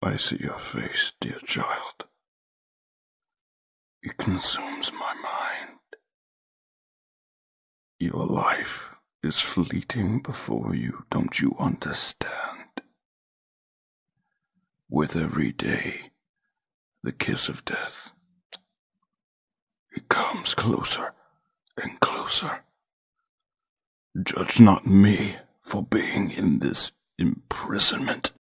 I see your face, dear child. It consumes my mind. Your life is fleeting before you, don't you understand? With every day, the kiss of death, it comes closer and closer. Judge not me for being in this imprisonment.